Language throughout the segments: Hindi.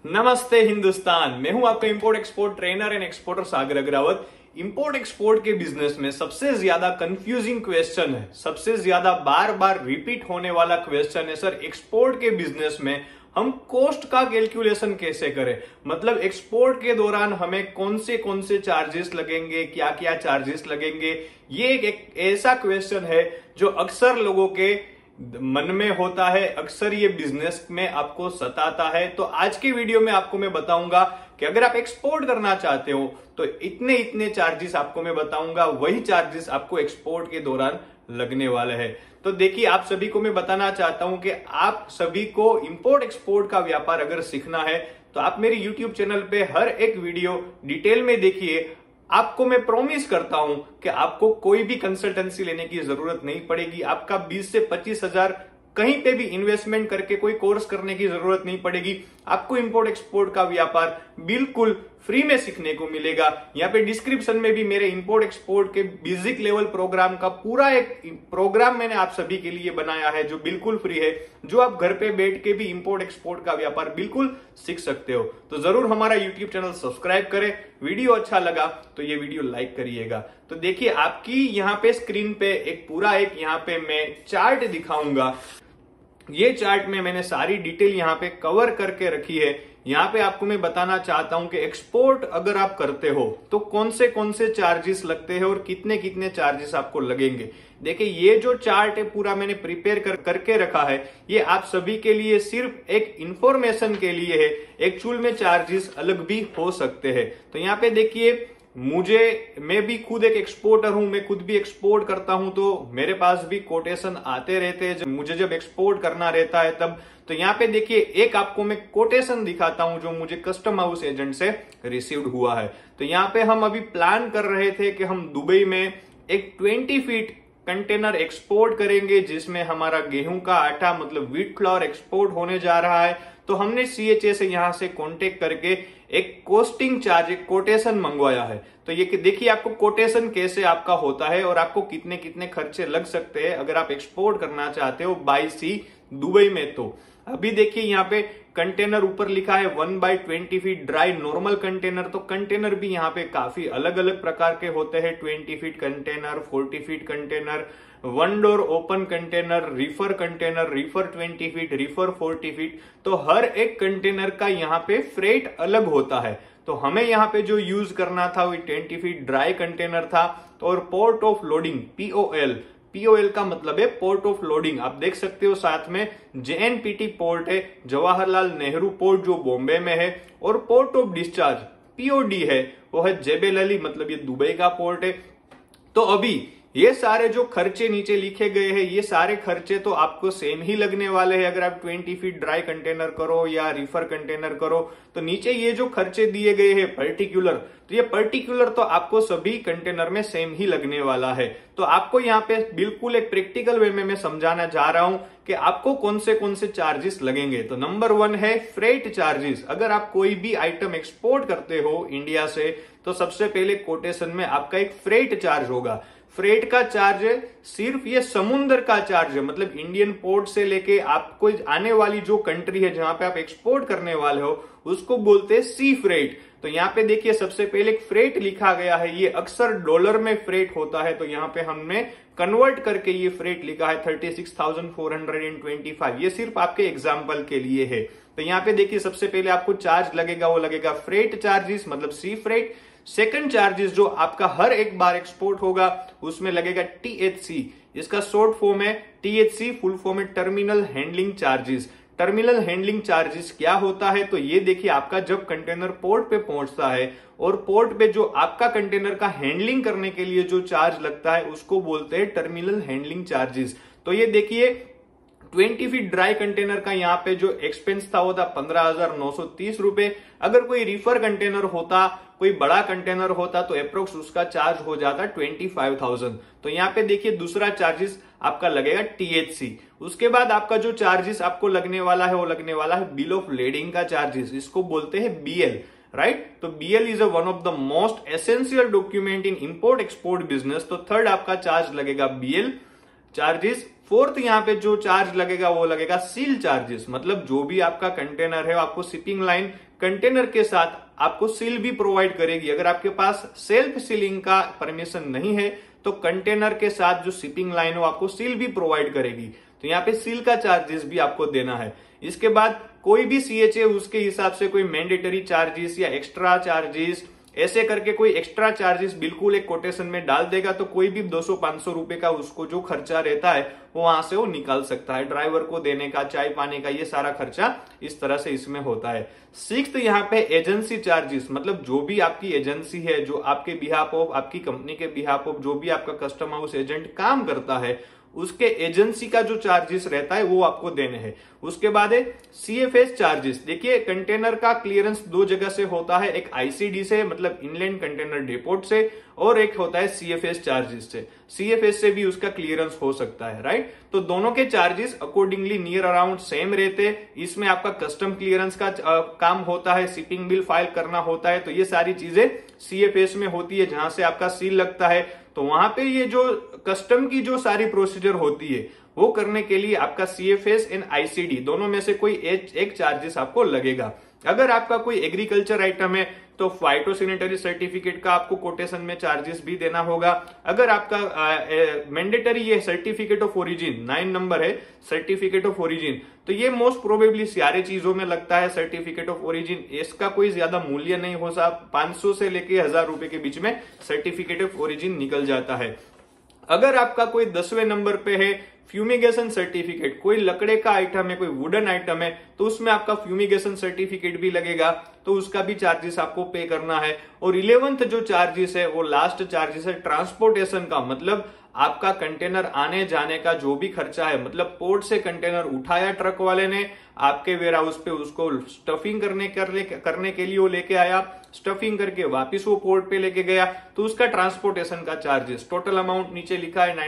नमस्ते हिंदुस्तान। मैं हूं आपका import export trainer and exporter Sagar Agrawat. Import export के बिजनेस में सबसे ज्यादा कंफ्यूजिंग क्वेश्चन है, सबसे ज्यादा बार बार रिपीट होने वाला क्वेश्चन है सर, एक्सपोर्ट के बिजनेस में हम कॉस्ट का कैलकुलेशन कैसे करें। मतलब एक्सपोर्ट के दौरान हमें कौन से चार्जेस लगेंगे, क्या क्या चार्जेस लगेंगे। ये एक ऐसा क्वेश्चन है जो अक्सर लोगों के मन में होता है, अक्सर ये बिजनेस में आपको सताता है। तो आज के वीडियो में आपको मैं बताऊंगा कि अगर आप एक्सपोर्ट करना चाहते हो तो इतने इतने चार्जेस आपको मैं बताऊंगा, वही चार्जेस आपको एक्सपोर्ट के दौरान लगने वाले हैं। तो देखिए, आप सभी को मैं बताना चाहता हूं कि आप सभी को इंपोर्ट एक्सपोर्ट का व्यापार अगर सीखना है तो आप मेरे यूट्यूब चैनल पे हर एक वीडियो डिटेल में देखिए। आपको मैं प्रॉमिस करता हूं कि आपको कोई भी कंसल्टेंसी लेने की जरूरत नहीं पड़ेगी। आपका 20 से 25,000 कहीं पे भी इन्वेस्टमेंट करके कोई कोर्स करने की जरूरत नहीं पड़ेगी। आपको इंपोर्ट एक्सपोर्ट का व्यापार बिल्कुल फ्री में सीखने को मिलेगा। यहाँ पे डिस्क्रिप्शन में भी मेरे इंपोर्ट एक्सपोर्ट के बेसिक लेवल प्रोग्राम का पूरा एक प्रोग्राम मैंने आप सभी के लिए बनाया है जो बिल्कुल फ्री है, जो आप घर पे बैठ के भी इंपोर्ट एक्सपोर्ट का व्यापार बिल्कुल सीख सकते हो। तो जरूर हमारा यूट्यूब चैनल सब्सक्राइब करें। वीडियो अच्छा लगा तो ये वीडियो लाइक करिएगा। तो देखिए, आपकी यहाँ पे स्क्रीन पे एक पूरा एक यहाँ पे मैं चार्ट दिखाऊंगा। ये चार्ट में मैंने सारी डिटेल यहाँ पे कवर करके रखी है। यहाँ पे आपको मैं बताना चाहता हूं कि एक्सपोर्ट अगर आप करते हो तो कौन से चार्जेस लगते हैं और कितने कितने चार्जेस आपको लगेंगे। देखिए, ये जो चार्ट है पूरा मैंने प्रिपेयर करके रखा है। ये आप सभी के लिए सिर्फ एक इंफॉर्मेशन के लिए है। एक्चुअल में चार्जेस अलग भी हो सकते हैं। तो यहाँ पे देखिए, मैं भी खुद एक एक्सपोर्टर हूं, मैं खुद भी एक्सपोर्ट करता हूं, तो मेरे पास भी कोटेशन आते रहते हैं मुझे जब एक्सपोर्ट करना रहता है तब। तो यहाँ पे देखिए, एक आपको मैं कोटेशन दिखाता हूं जो मुझे कस्टम हाउस एजेंट से रिसीव्ड हुआ है। तो यहाँ पे हम अभी प्लान कर रहे थे कि हम दुबई में एक 20 फीट कंटेनर एक्सपोर्ट करेंगे जिसमें हमारा गेहूं का आटा मतलब व्हीट फ्लोर एक्सपोर्ट होने जा रहा है। तो हमने CHA से यहां से कांटेक्ट करके एक कॉस्टिंग चार्ज, एक कोटेशन मंगवाया है। तो ये देखिए, आपको कोटेशन कैसे आपका होता है और आपको कितने कितने खर्चे लग सकते हैं अगर आप एक्सपोर्ट करना चाहते हो बाय सी दुबई में। तो अभी देखिए, यहाँ पे कंटेनर ऊपर लिखा है 1/20 फीट ड्राई नॉर्मल कंटेनर। तो कंटेनर भी यहाँ पे काफी अलग अलग प्रकार के होते हैं। 20 feet container, 40 feet container, 1 door open container, reefer container, reefer 20 feet, reefer 40 feet. तो हर एक कंटेनर का यहाँ पे फ्रेट अलग होता है। तो हमें यहाँ पे जो यूज करना था वो 20 फीट ड्राई कंटेनर था। और पोर्ट ऑफ लोडिंग POL का मतलब है पोर्ट ऑफ लोडिंग। आप देख सकते हो साथ में JNPT पोर्ट है, जवाहरलाल नेहरू पोर्ट जो बॉम्बे में है। और पोर्ट ऑफ डिस्चार्ज POD है, वो है जेबेल अली, मतलब ये दुबई का पोर्ट है। तो अभी ये सारे जो खर्चे नीचे लिखे गए हैं, ये सारे खर्चे तो आपको सेम ही लगने वाले हैं अगर आप 20 फीट ड्राई कंटेनर करो या रिफर कंटेनर करो। तो नीचे ये जो खर्चे दिए गए हैं पर्टिकुलर, तो ये पर्टिकुलर तो आपको सभी कंटेनर में सेम ही लगने वाला है। तो आपको यहाँ पे बिल्कुल एक प्रैक्टिकल वे में मैं समझाना जा रहा हूं कि आपको कौन से चार्जेस लगेंगे। तो नंबर 1 है फ्रेट चार्जेस। अगर आप कोई भी आइटम एक्सपोर्ट करते हो इंडिया से तो सबसे पहले कोटेशन में आपका एक फ्रेट चार्ज होगा। फ्रेट का चार्ज सिर्फ ये समुद्र का चार्ज है, मतलब इंडियन पोर्ट से लेके आपको आने वाली जो कंट्री है जहां पे आप एक्सपोर्ट करने वाले हो उसको बोलते हैं सी फ्रेट। तो यहाँ पे देखिए, सबसे पहले एक फ्रेट लिखा गया है, ये अक्सर डॉलर में फ्रेट होता है। तो यहाँ पे हमने कन्वर्ट करके ये फ्रेट लिखा है 36,425। ये सिर्फ आपके एग्जाम्पल के लिए है। तो यहाँ पे देखिए, सबसे पहले आपको चार्ज लगेगा, वो लगेगा फ्रेट चार्जेस मतलब सी फ्रेट। सेकंड चार्जेस जो आपका हर एक बार एक्सपोर्ट होगा उसमें लगेगा THC। इसका शॉर्ट फॉर्म है THC, फुल फॉर्म है terminal handling charges. Terminal handling charges क्या होता है? तो ये देखिए, आपका जब कंटेनर पोर्ट पे पहुंचता है और पोर्ट पे जो आपका कंटेनर का हैंडलिंग करने के लिए जो चार्ज लगता है उसको बोलते हैं टर्मिनल हैंडलिंग चार्जेस। तो ये देखिए, 20 फीट ड्राई कंटेनर का यहाँ पे जो एक्सपेंस था वो था 15,930 रुपए। अगर कोई रिफर कंटेनर होता, कोई बड़ा कंटेनर होता तो अप्रोक्स उसका चार्ज हो जाता 25,000। तो यहाँ पे देखिए, दूसरा चार्जेस आपका लगेगा THC। उसके बाद आपका जो चार्जेस आपको लगने वाला है वो लगने वाला है बिल ऑफ लेडिंग का चार्जेस, इसको बोलते हैं BL, राइट। तो BL is one of the most essential document in import export business. तो थर्ड आपका चार्ज लगेगा BL चार्जेस। फोर्थ यहाँ पे जो चार्ज लगेगा वो लगेगा सील चार्जेस, मतलब जो भी आपका कंटेनर है आपको शिपिंग लाइन कंटेनर के साथ आपको सील भी प्रोवाइड करेगी। अगर आपके पास सेल्फ सीलिंग का परमिशन नहीं है तो कंटेनर के साथ जो शिपिंग लाइन हो आपको सील भी प्रोवाइड करेगी, तो यहाँ पे सील का चार्जेस भी आपको देना है। इसके बाद कोई भी सीएचए उसके हिसाब से कोई मैंडेटरी चार्जेस या एक्स्ट्रा चार्जेस ऐसे करके कोई एक्स्ट्रा चार्जेस बिल्कुल एक कोटेशन में डाल देगा तो कोई भी 200-500 रुपए का उसको जो खर्चा रहता है वो वहां से वो निकाल सकता है। ड्राइवर को देने का, चाय पाने का, ये सारा खर्चा इस तरह से इसमें होता है। सिक्स्थ यहाँ पे एजेंसी चार्जेस, मतलब जो भी आपकी एजेंसी है, जो आपके बिहाफ ऑफ, आपकी कंपनी के बिहाफ ऑफ जो भी आपका कस्टम हाउस एजेंट काम करता है उसके एजेंसी का जो चार्जेस रहता है वो आपको देने हैं। उसके बाद है सीएफएस चार्जेस। देखिए कंटेनर का क्लियरेंस दो जगह से होता है, एक आईसीडी से मतलब इनलैंड कंटेनर डिपोट से, और एक होता है सीएफएस चार्जेस से। सीएफएस से भी उसका क्लियरेंस हो सकता है, राइट। तो दोनों के charges accordingly near around same रहते। इसमें आपका कस्टम क्लियरेंस का काम होता है, शिपिंग बिल फाइल करना होता है, तो ये सारी चीजें सीएफएस में होती है जहां से आपका सील लगता है। तो वहां पे ये जो कस्टम की जो सारी प्रोसीजर होती है वो करने के लिए आपका सीएफएस एंड आईसीडी दोनों में से कोई एक चार्जेस आपको लगेगा। अगर आपका कोई एग्रीकल्चर आइटम है तो फाइटोसैनिटरी सर्टिफिकेट का आपको कोटेशन में चार्जेस भी देना होगा। अगर आपका मैंडेटरी ये सर्टिफिकेट ऑफ ओरिजिन 9 नंबर है, सर्टिफिकेट ऑफ ओरिजिन, तो ये मोस्ट प्रोबेबली सारे चीजों में लगता है सर्टिफिकेट ऑफ ओरिजिन। इसका कोई ज्यादा मूल्य नहीं हो सकता, 500 से लेके 1000 रुपए के बीच में सर्टिफिकेट ऑफ ओरिजिन निकल जाता है। अगर आपका कोई 10वें नंबर पे है फ्यूमिगेशन सर्टिफिकेट, कोई लकड़े का आइटम है, कोई वुडन आइटम है, तो उसमें आपका फ्यूमिगेशन सर्टिफिकेट भी लगेगा, तो उसका भी चार्जेस आपको पे करना है। और 11th जो चार्जेस है वो लास्ट चार्जेस है ट्रांसपोर्टेशन का, मतलब आपका कंटेनर आने जाने का जो भी खर्चा है, मतलब पोर्ट से कंटेनर उठाया ट्रक वाले ने, आपके वेयर हाउस पे उसको स्टफिंग करने के लिए वो लेके आया, स्टफिंग करके वापस वो पोर्ट पे लेके गया, तो उसका ट्रांसपोर्टेशन का चार्जेस टोटल अमाउंट नीचे लिखा है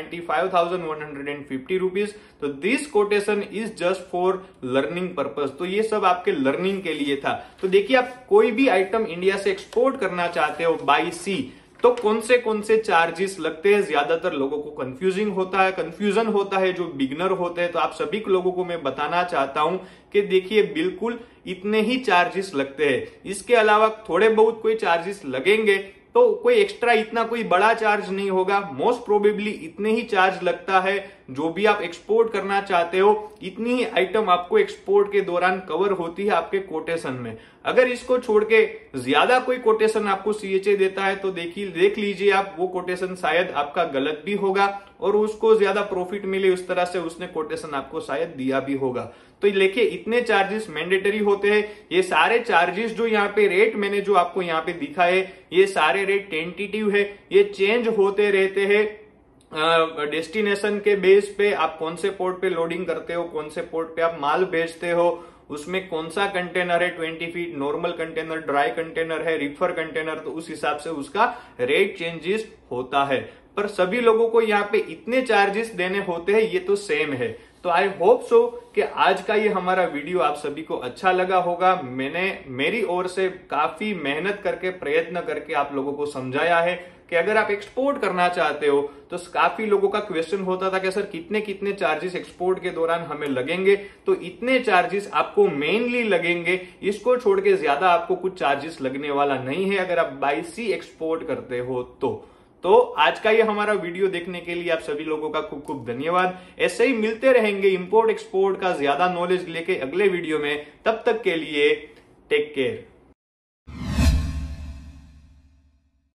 95,150 रुपीज। तो this quotation is just for learning purpose, तो ये सब आपके लर्निंग के लिए था। तो देखिए आप कोई भी आइटम इंडिया से एक्सपोर्ट करना चाहते हो बाई सी तो कौन से चार्जेस लगते हैं, ज्यादातर लोगों को कंफ्यूजन होता है जो बिगनर होते हैं। तो आप सभी लोगों को मैं बताना चाहता हूं कि देखिए बिल्कुल इतने ही चार्जेस लगते हैं, इसके अलावा थोड़े बहुत कोई चार्जेस लगेंगे तो कोई एक्स्ट्रा इतना कोई बड़ा चार्ज नहीं होगा। मोस्ट प्रोबेबली इतने ही चार्ज लगता है, जो भी आप एक्सपोर्ट करना चाहते हो इतनी ही आइटम आपको एक्सपोर्ट के दौरान कवर होती है आपके कोटेशन में। अगर इसको छोड़ के ज्यादा कोई कोटेशन आपको सीएचए देता है तो देख लीजिए आप, वो कोटेशन शायद आपका गलत भी होगा और उसको ज्यादा प्रॉफिट मिले उस तरह से उसने कोटेशन आपको शायद दिया भी होगा। तो देखिए इतने चार्जेस मैंडेटरी होते हैं। ये सारे चार्जेस जो यहाँ पे रेट मैंने जो आपको यहाँ पे दिखा है, ये सारे रेट टेंटेटिव है, ये चेंज होते रहते हैं डेस्टिनेशन के बेस पे। आप कौन से पोर्ट पे लोडिंग करते हो, कौन से पोर्ट पे आप माल भेजते हो, उसमें कौन सा कंटेनर है, 20 feet normal container, dry container है, रिफर कंटेनर, तो उस हिसाब से उसका रेट चेंजेस होता है। पर सभी लोगों को यहाँ पे इतने चार्जेस देने होते हैं, ये तो सेम है। तो आई होप सो कि आज का ये हमारा वीडियो आप सभी को अच्छा लगा होगा। मैंने मेरी ओर से काफी मेहनत करके प्रयत्न करके आप लोगों को समझाया है कि अगर आप एक्सपोर्ट करना चाहते हो तो काफी लोगों का क्वेश्चन होता था कि सर कितने चार्जेस एक्सपोर्ट के दौरान हमें लगेंगे, तो इतने चार्जेस आपको मेनली लगेंगे, इसको छोड़ के ज्यादा आपको कुछ चार्जेस लगने वाला नहीं है अगर आप बाई सी एक्सपोर्ट करते हो तो आज का ये हमारा वीडियो देखने के लिए आप सभी लोगों का खूब खूब धन्यवाद। ऐसे ही मिलते रहेंगे इंपोर्ट एक्सपोर्ट का ज्यादा नॉलेज लेके अगले वीडियो में। तब तक के लिए टेक केयर।